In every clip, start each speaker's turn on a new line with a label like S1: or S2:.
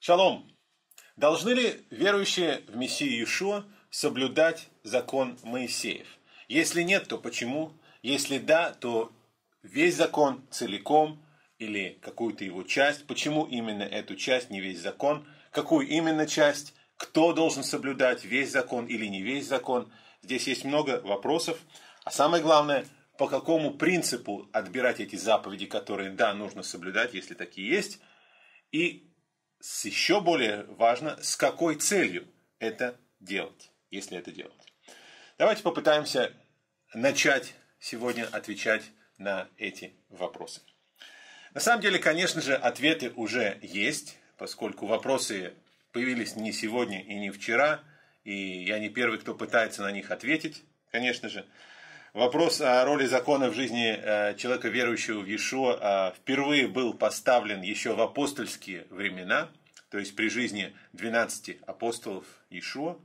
S1: Шалом! Должны ли верующие в Мессию Иешуа соблюдать закон Моисеев? Если нет, то почему? Если да, то весь закон целиком или какую-то его часть? Почему именно эту часть, не весь закон? Какую именно часть? Кто должен соблюдать, весь закон или не весь закон? Здесь есть много вопросов. А самое главное, по какому принципу отбирать эти заповеди, которые, да, нужно соблюдать, если такие есть. И еще более важно, с какой целью это делать, если это делать. Давайте попытаемся начать сегодня отвечать на эти вопросы. На самом деле, конечно же, ответы уже есть, поскольку вопросы появились не сегодня и не вчера, и я не первый, кто пытается на них ответить, конечно же. Вопрос о роли закона в жизни человека, верующего в Иешуа, впервые был поставлен еще в апостольские времена, то есть при жизни 12 апостолов Иешуа,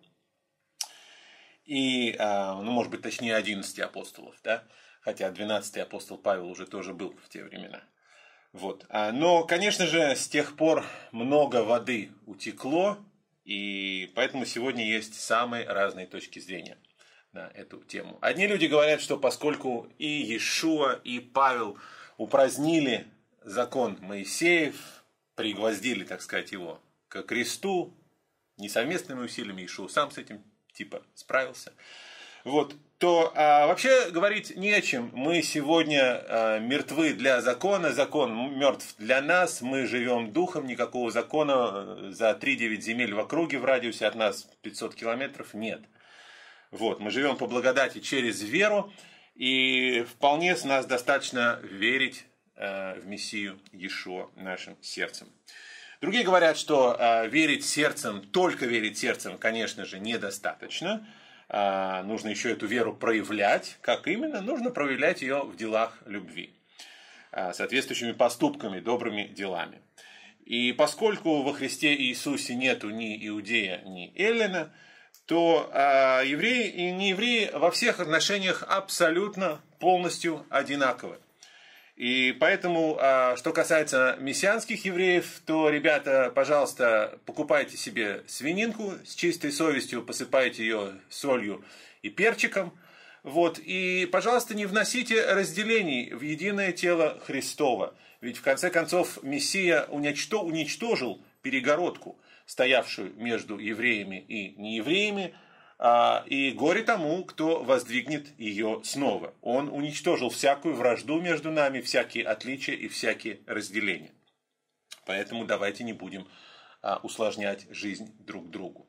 S1: и, может быть, точнее 11 апостолов, да? Хотя 12-й апостол Павел уже тоже был в те времена. Вот. Но, конечно же, с тех пор много воды утекло, и поэтому сегодня есть самые разные точки зрения на эту тему. Одни люди говорят, что поскольку и Иешуа, и Павел упразднили закон Моисеев, пригвоздили, так сказать, его к кресту, не совместными усилиями, Иешуа сам с этим типа справился, вот, то вообще говорить не о чем. Мы сегодня мертвы для закона, закон мертв для нас, мы живем духом, никакого закона за 3-9 земель в округе в радиусе от нас 500 километров нет. Вот, мы живем по благодати через веру, и вполне с нас достаточно верить в Мессию Иешуа нашим сердцем. Другие говорят, что верить сердцем, только верить сердцем, конечно же, недостаточно. Нужно еще эту веру проявлять. Как именно? Нужно проявлять ее в делах любви, соответствующими поступками, добрыми делами. И поскольку во Христе Иисусе нету ни иудея, ни эллина, то евреи и неевреи во всех отношениях абсолютно полностью одинаковы. И поэтому, что касается мессианских евреев, то, ребята, пожалуйста, покупайте себе свининку с чистой совестью, посыпайте ее солью и перчиком. Вот, и, пожалуйста, не вносите разделений в единое тело Христово. Ведь, в конце концов, Мессия уничтожил перегородку, стоявшую между евреями и неевреями, и горе тому, кто воздвигнет ее снова. Он уничтожил всякую вражду между нами, всякие отличия и всякие разделения. Поэтому давайте не будем усложнять жизнь друг другу.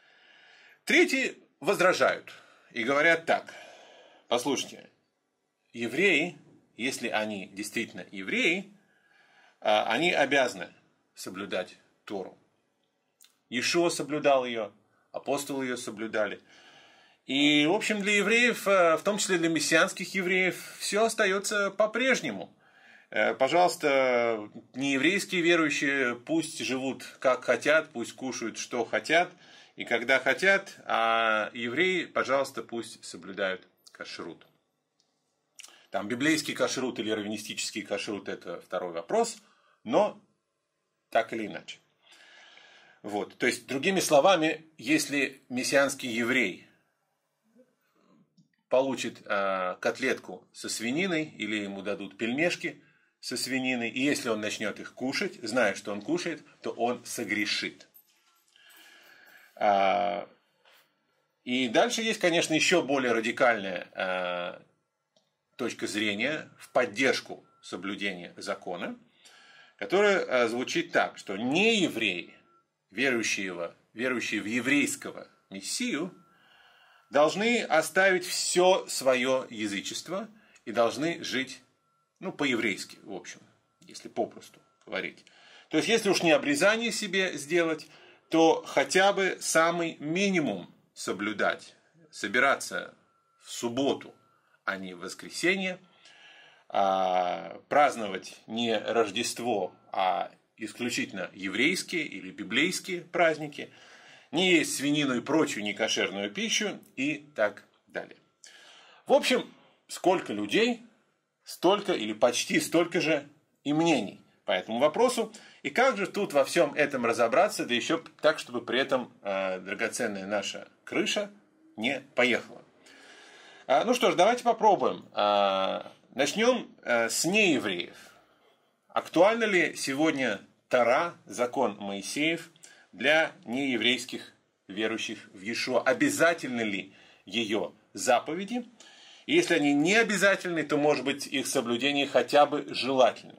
S1: Третьи возражают и говорят так. Послушайте, евреи, если они действительно евреи, они обязаны соблюдать Тору. Иешуа соблюдал ее, апостолы ее соблюдали. И, в общем, для евреев, в том числе для мессианских евреев, все остается по-прежнему. Пожалуйста, нееврейские верующие пусть живут как хотят, пусть кушают, что хотят и когда хотят, а евреи, пожалуйста, пусть соблюдают кашрут. Там библейский кашрут или раввинистический кашрут – это второй вопрос, но так или иначе. Вот. То есть, другими словами, если мессианский еврей получит котлетку со свининой или ему дадут пельмешки со свининой, и если он начнет их кушать, зная, что он кушает, то он согрешит. И дальше есть, конечно, еще более радикальная точка зрения в поддержку соблюдения закона, которая звучит так, что неевреи, верующие в еврейского Мессию, должны оставить все свое язычество и должны жить, по-еврейски, в общем, если попросту говорить. То есть, если уж не обрезание себе сделать, то хотя бы самый минимум соблюдать, собираться в субботу, а не в воскресенье, праздновать не Рождество, а исключительно еврейские или библейские праздники, не есть свинину и прочую некошерную пищу и так далее. В общем, сколько людей, столько или почти столько же и мнений. по этому вопросу. И как же тут во всем этом разобраться, да еще так, чтобы при этом драгоценная наша крыша не поехала. Ну что ж, давайте попробуем. Начнем с неевреев. Актуальна ли сегодня Тора, закон Моисеев, для нееврейских верующих в Иешуа? Обязательны ли ее заповеди? И если они не обязательны, то, может быть, их соблюдение хотя бы желательно.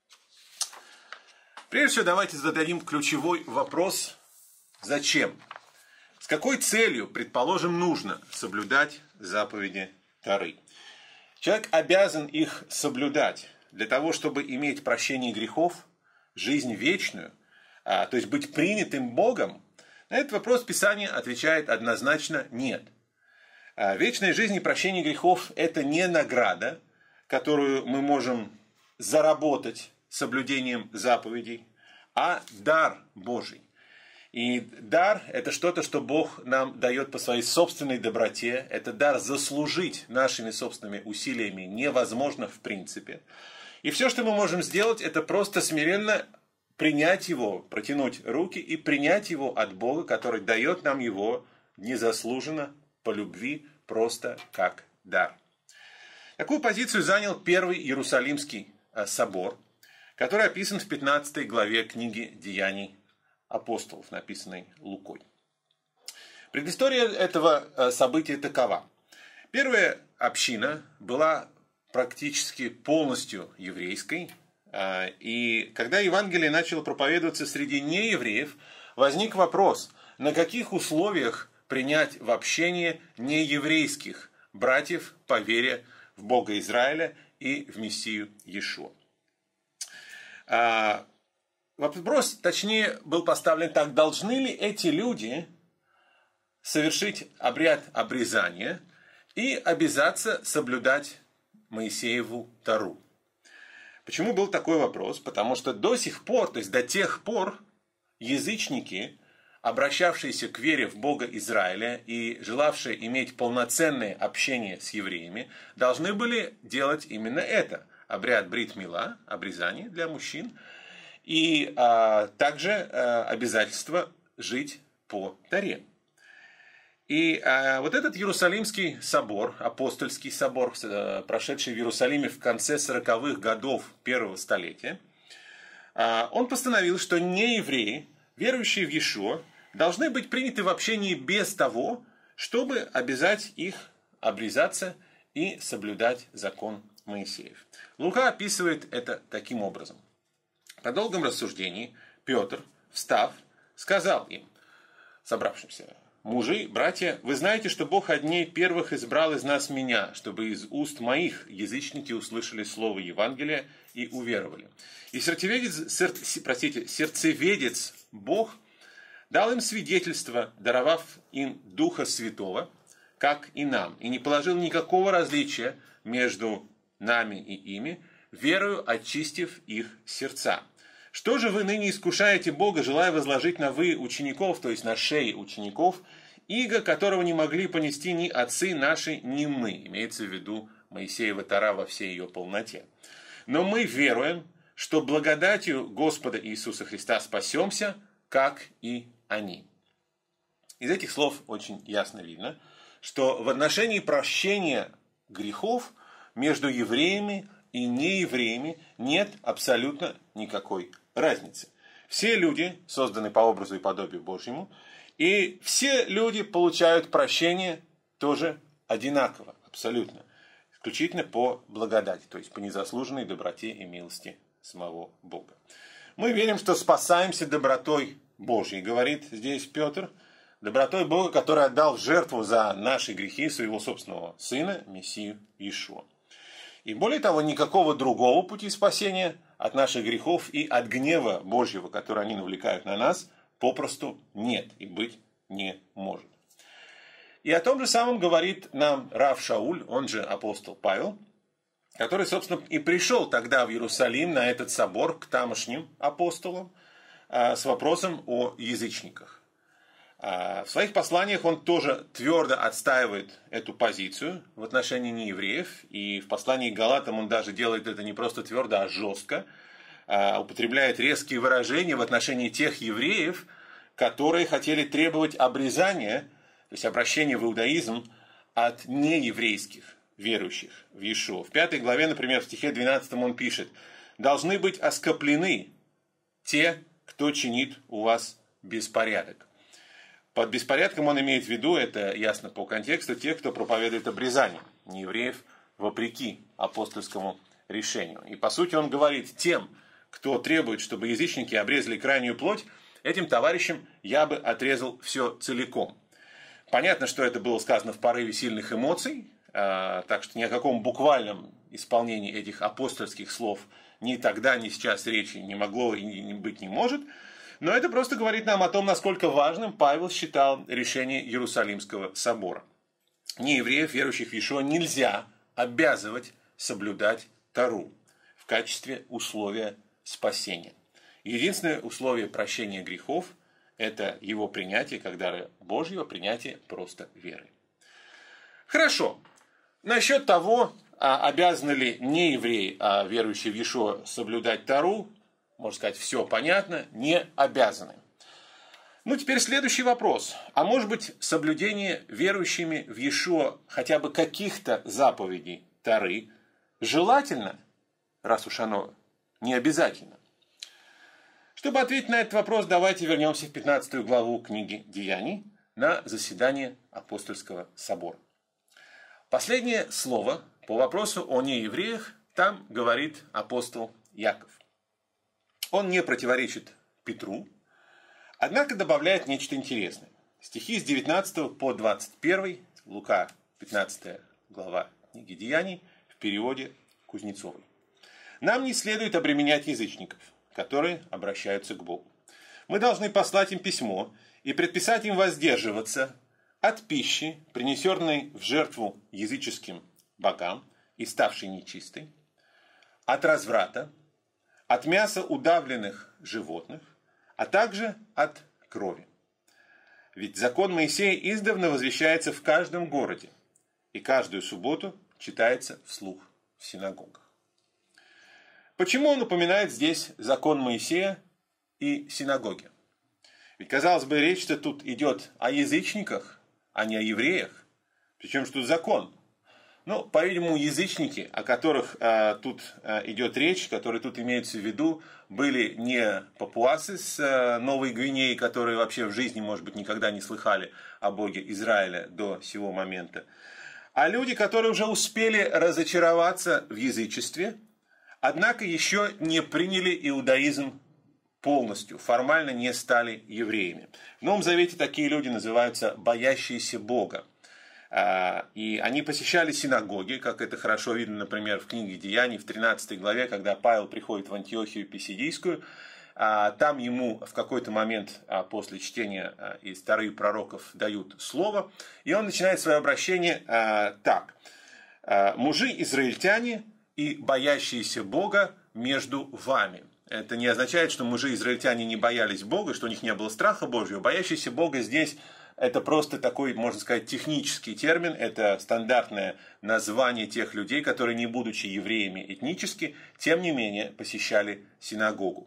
S1: Прежде всего, давайте зададим ключевой вопрос: зачем? С какой целью, предположим, нужно соблюдать заповеди Торы? Человек обязан их соблюдать для того, чтобы иметь прощение грехов, жизнь вечную, то есть быть принятым Богом. На этот вопрос Писание отвечает однозначно нет. Вечная жизнь и прощение грехов – это не награда, которую мы можем заработать соблюдением заповедей, а дар Божий. И дар – это что-то, что Бог нам дает по своей собственной доброте. Это дар заслужить нашими собственными усилиями невозможно в принципе. И все, что мы можем сделать, это просто смиренно принять его, протянуть руки и принять его от Бога, который дает нам его незаслуженно, по любви, просто как дар. Такую позицию занял Первый Иерусалимский собор, который описан в 15 главе книги «Деяний апостолов», написанной Лукой. Предыстория этого события такова. Первая община была практически полностью еврейской, и когда Евангелие начало проповедоваться среди неевреев, возник вопрос, на каких условиях принять в общение нееврейских братьев по вере в Бога Израиля и в Мессию Иешуа. Вопрос, точнее, был поставлен так: должны ли эти люди совершить обряд обрезания и обязаться соблюдать Моисееву Тору? Почему был такой вопрос? Потому что до сих пор, то есть до тех пор, язычники, обращавшиеся к вере в Бога Израиля и желавшие иметь полноценное общение с евреями, должны были делать именно это. Обряд брит мила, обрезание для мужчин, и также обязательство жить по Торе. И вот этот Иерусалимский собор, апостольский собор, прошедший в Иерусалиме в конце 40-х годов первого столетия, он постановил, что неевреи, верующие в Иешуа, должны быть приняты в общении без того, чтобы обязать их обрезаться и соблюдать закон Моисеев. Лука описывает это таким образом. По долгом рассуждении Петр, встав, сказал им, собравшимся: «Мужи, братья, вы знаете, что Бог от дней первых избрал из нас меня, чтобы из уст моих язычники услышали слово Евангелия и уверовали. И сердцеведец Бог дал им свидетельство, даровав им Духа Святого, как и нам, и не положил никакого различия между нами и ими, верою очистив их сердца. Что же вы ныне искушаете Бога, желая возложить на вы учеников, то есть на шеи учеников, иго, которого не могли понести ни отцы наши, ни мы?» Имеется в виду Моисеева Тора во всей ее полноте. «Но мы веруем, что благодатью Господа Иисуса Христа спасемся, как и они». Из этих слов очень ясно видно, что в отношении прощения грехов между евреями и неевреями нет абсолютно никакой разницы. Все люди созданы по образу и подобию Божьему, и все люди получают прощение тоже одинаково, абсолютно, исключительно по благодати, то есть по незаслуженной доброте и милости самого Бога. Мы верим, что спасаемся добротой Божьей, говорит здесь Петр, добротой Бога, который отдал в жертву за наши грехи своего собственного Сына, Мессию Иешуа. И более того, никакого другого пути спасения от наших грехов и от гнева Божьего, который они навлекают на нас, попросту нет и быть не может. И о том же самом говорит нам Рав Шауль, он же апостол Павел, который, собственно, и пришел тогда в Иерусалим на этот собор к тамошним апостолам с вопросом о язычниках. В своих посланиях он тоже твердо отстаивает эту позицию в отношении неевреев. И в послании к Галатам он даже делает это не просто твердо, а жестко. употребляет резкие выражения в отношении тех евреев, которые хотели требовать обрезания, то есть обращения в иудаизм от нееврейских верующих в Иешуа. В 5 главе, например, в стихе 12 он пишет: «Должны быть оскоплены те, кто чинит у вас беспорядок». Под беспорядком он имеет в виду, это ясно по контексту, тех, кто проповедует обрезание неевреев вопреки апостольскому решению. И по сути он говорит: тем, кто требует, чтобы язычники обрезали крайнюю плоть, этим товарищам я бы отрезал все целиком. Понятно, что это было сказано в порыве сильных эмоций, так что ни о каком буквальном исполнении этих апостольских слов ни тогда, ни сейчас речи не могло и быть не может. Но это просто говорит нам о том, насколько важным Павел считал решение Иерусалимского собора. Неевреев, верующих в Иешуа, нельзя обязывать соблюдать Тору в качестве условия спасения. Единственное условие прощения грехов – это его принятие, как дара Божьего, принятие просто веры. Хорошо. Насчет того, обязаны ли неевреи, верующие в Иешуа, соблюдать Тору, можно сказать, все понятно, не обязаны. Ну, теперь следующий вопрос. А может быть, соблюдение верующими в Иешуа хотя бы каких-то заповедей Торы желательно, раз уж оно не обязательно? Чтобы ответить на этот вопрос, давайте вернемся в 15 главу книги Деяний на заседание апостольского собора. Последнее слово по вопросу о неевреях там говорит апостол Иаков. Он не противоречит Петру, однако добавляет нечто интересное. Стихи с 19 по 21, Лука, 15 глава книги Деяний, в переводе Кузнецовой. «Нам не следует обременять язычников, которые обращаются к Богу. Мы должны послать им письмо и предписать им воздерживаться от пищи, принесенной в жертву языческим богам и ставшей нечистой, от разврата, от мяса удавленных животных, а также от крови. Ведь закон Моисея издавна возвещается в каждом городе, и каждую субботу читается вслух в синагогах». Почему он упоминает здесь закон Моисея и синагоги? Ведь, казалось бы, речь-то тут идет о язычниках, а не о евреях. Причем что тут закон? Ну, по-видимому, язычники, о которых тут идет речь, которые тут имеются в виду, были не папуасы с Новой Гвинеи, которые вообще в жизни, может быть, никогда не слыхали о Боге Израиля до сего момента, а люди, которые уже успели разочароваться в язычестве, однако еще не приняли иудаизм полностью, формально не стали евреями. В Новом Завете такие люди называются боящиеся Бога. И они посещали синагоги, как это хорошо видно, например, в книге Деяний, в 13 главе, когда Павел приходит в Антиохию Писидийскую. Там ему в какой-то момент после чтения из Торы пророков дают слово, и он начинает свое обращение так. «Мужи-израильтяне и боящиеся Бога между вами». Это не означает, что мужи-израильтяне не боялись Бога, что у них не было страха Божьего. Боящиеся Бога здесь это просто такой, можно сказать, технический термин. Это стандартное название тех людей, которые, не будучи евреями этнически, тем не менее посещали синагогу.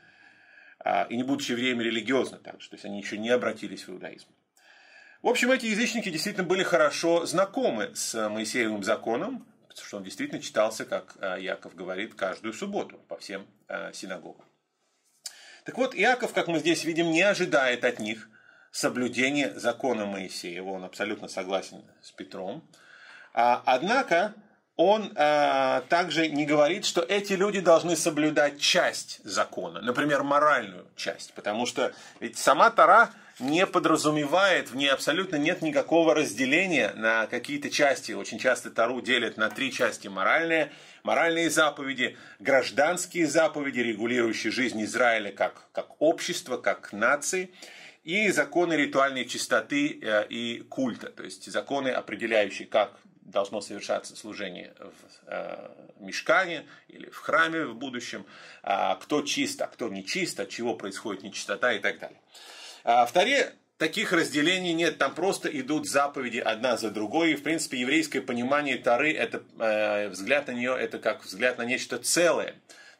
S1: И не будучи евреями религиозно также. То есть они еще не обратились в иудаизм. В общем, эти язычники действительно были хорошо знакомы с Моисеевым законом, потому что он действительно читался, как Иаков говорит, каждую субботу по всем синагогам. Так вот, Иаков, как мы здесь видим, не ожидает от них соблюдения закона Моисеева. Он абсолютно согласен с Петром. Однако он также не говорит, что эти люди должны соблюдать часть закона, например, моральную часть, потому что ведь сама Тора не подразумевает, в ней абсолютно нет никакого разделения на какие-то части. Очень часто Тору делят на 3 части: моральные заповеди, гражданские заповеди, регулирующие жизнь Израиля как общества, как нации, и законы ритуальной чистоты и культа, то есть законы, определяющие, как должно совершаться служение в мишкане или в храме в будущем, кто чист, а кто не чист, от чего происходит нечистота и так далее. В Торе таких разделений нет, там просто идут заповеди одна за другой, и в принципе еврейское понимание Торы, это взгляд на нее, это как взгляд на нечто целое.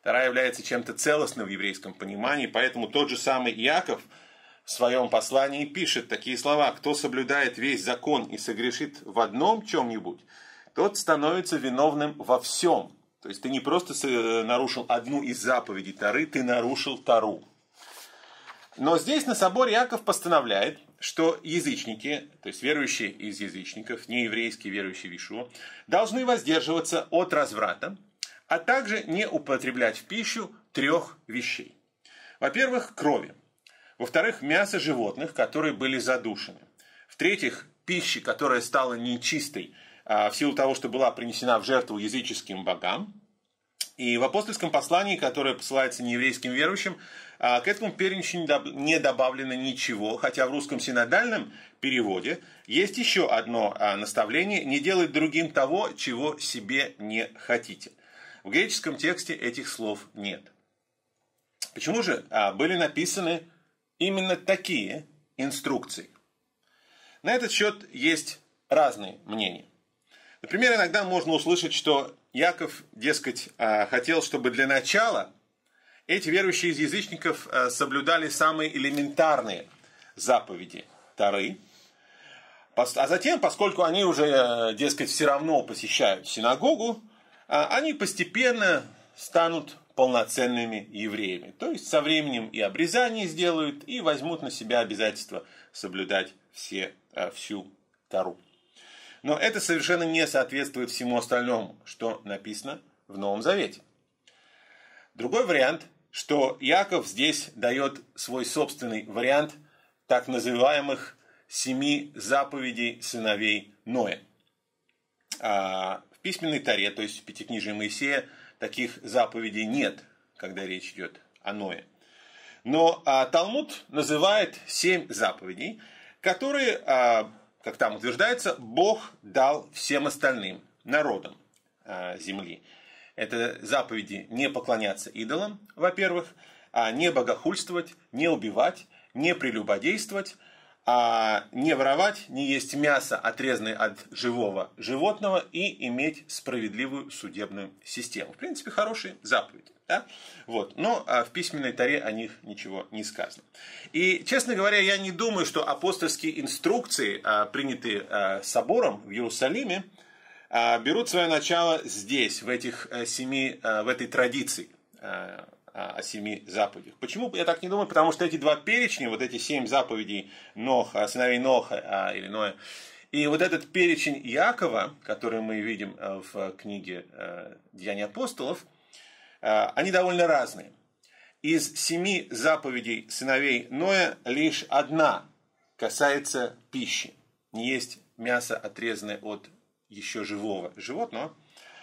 S1: Тора является чем-то целостным в еврейском понимании, поэтому тот же самый Иаков в своем послании пишет такие слова: «Кто соблюдает весь закон и согрешит в одном чем-нибудь, тот становится виновным во всем». То есть ты не просто нарушил одну из заповедей Торы, ты нарушил Тору. Но здесь на соборе Иаков постановляет, что язычники, то есть верующие из язычников, нееврейские верующие в Иешуа, должны воздерживаться от разврата, а также не употреблять в пищу 3 вещей. Во-первых, крови. Во-вторых, мясо животных, которые были задушены. В-третьих, пищи, которая стала нечистой в силу того, что была принесена в жертву языческим богам. И в апостольском послании, которое посылается нееврейским верующим, к этому перечню не добавлено ничего, хотя в русском синодальном переводе есть еще одно наставление: не делать другим того, чего себе не хотите. В греческом тексте этих слов нет. Почему же были написаны именно такие инструкции? На этот счет есть разные мнения. Например, иногда можно услышать, что Иаков, дескать, хотел, чтобы для начала эти верующие из язычников соблюдали самые элементарные заповеди Торы, а затем, поскольку они уже, дескать, все равно посещают синагогу, они постепенно станут полноценными евреями. То есть со временем и обрезание сделают, и возьмут на себя обязательство соблюдать всю Тору. Но это совершенно не соответствует всему остальному, что написано в Новом Завете. Другой вариант, что Иаков здесь дает свой собственный вариант так называемых 7 заповедей сыновей Ноя. В письменной Торе, то есть в Пятикнижии Моисея, таких заповедей нет, когда речь идет о Ное. Но Талмуд называет 7 заповедей, которые, как там утверждается, Бог дал всем остальным народам земли. Это заповеди: не поклоняться идолам, во-первых, не богохульствовать, не убивать, не прелюбодействовать, не воровать, не есть мясо, отрезанное от живого животного, и иметь справедливую судебную систему. В принципе, хорошие заповеди. Да? Вот. Но в письменной Торе о них ничего не сказано. И, честно говоря, я не думаю, что апостольские инструкции, принятые собором в Иерусалиме, берут свое начало здесь, в этой традиции о 7 заповедях. Почему я так не думаю? Потому что эти 2 перечня, вот эти 7 заповедей сыновей Ноха или Ноя, и вот этот перечень Иакова, который мы видим в книге «Деяния апостолов», они довольно разные. Из 7 заповедей сыновей Ноя лишь одна касается пищи. Не есть мясо, отрезанное от еще живого животного.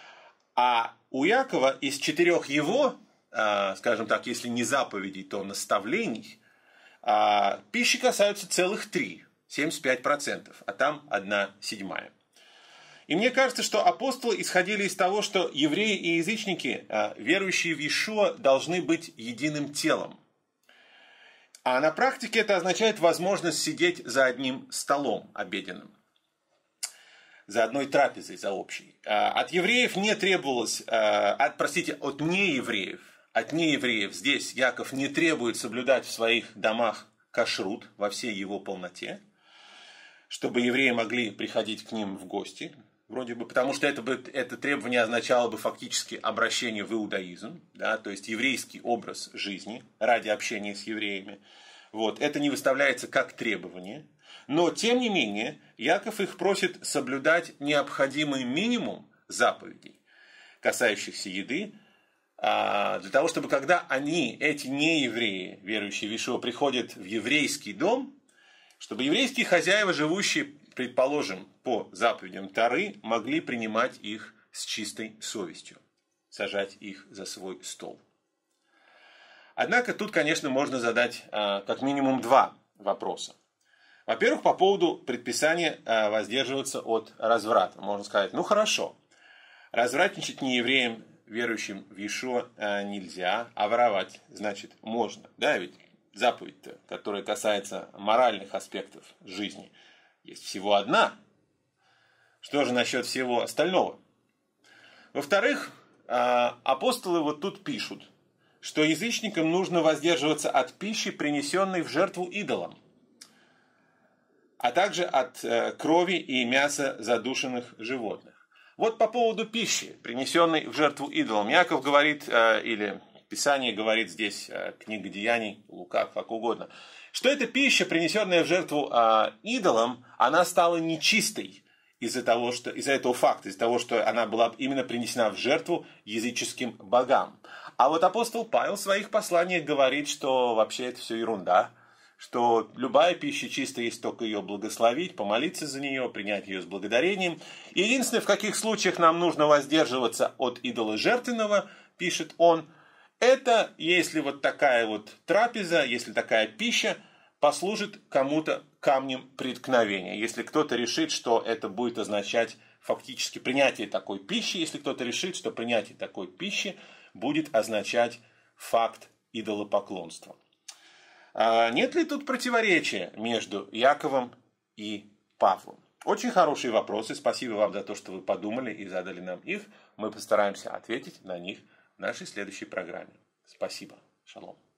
S1: А у Иакова из 4 его, скажем так, если не заповедей, то наставлений, пищи касаются целых 3, 75%, а там 1/7. И мне кажется, что апостолы исходили из того, что евреи и язычники, верующие в Иешуа, должны быть единым телом. А на практике это означает возможность сидеть за одним столом обеденным, за одной трапезой, за общей. От евреев не требовалось, от неевреев здесь Иаков не требует соблюдать в своих домах кашрут во всей его полноте, чтобы евреи могли приходить к ним в гости, вроде бы, потому что это требование означало бы фактически обращение в иудаизм, да, то есть еврейский образ жизни ради общения с евреями. Вот, это не выставляется как требование, но тем не менее Иаков их просит соблюдать необходимый минимум заповедей, касающихся еды, для того, чтобы когда эти неевреи, верующие в Иешуа, приходят в еврейский дом, чтобы еврейские хозяева, живущие, предположим, по заповедям Торы, могли принимать их с чистой совестью, сажать их за свой стол. Однако тут, конечно, можно задать как минимум 2 вопроса. Во-первых, по поводу предписания воздерживаться от разврата. Можно сказать, ну хорошо, развратничать неевреям, верующим в Иешуа, нельзя, а воровать, значит, можно. Да, ведь заповедь-то, которая касается моральных аспектов жизни, есть всего одна. Что же насчет всего остального? Во-вторых, апостолы вот тут пишут, что язычникам нужно воздерживаться от пищи, принесенной в жертву идолам, а также от крови и мяса задушенных животных. Вот по поводу пищи, принесенной в жертву идолам. Яков говорит, или Писание говорит здесь, книга Деяний, Лука, как угодно, что эта пища, принесенная в жертву идолам, она стала нечистой из-за этого факта, из-за того, что она была именно принесена в жертву языческим богам. А вот апостол Павел в своих посланиях говорит, что вообще это все ерунда, что любая пища чистая, есть только ее благословить, помолиться за нее, принять ее с благодарением. Единственное, в каких случаях нам нужно воздерживаться от идола жертвенного, пишет он, это если вот такая вот трапеза, если такая пища послужит кому-то камнем преткновения. Если кто-то решит, что это будет означать фактически принятие такой пищи, если кто-то решит, что принятие такой пищи будет означать факт идолопоклонства. Нет ли тут противоречия между Яковом и Павлом? Очень хорошие вопросы. Спасибо вам за то, что вы подумали и задали нам их. Мы постараемся ответить на них в нашей следующей программе. Спасибо. Шалом.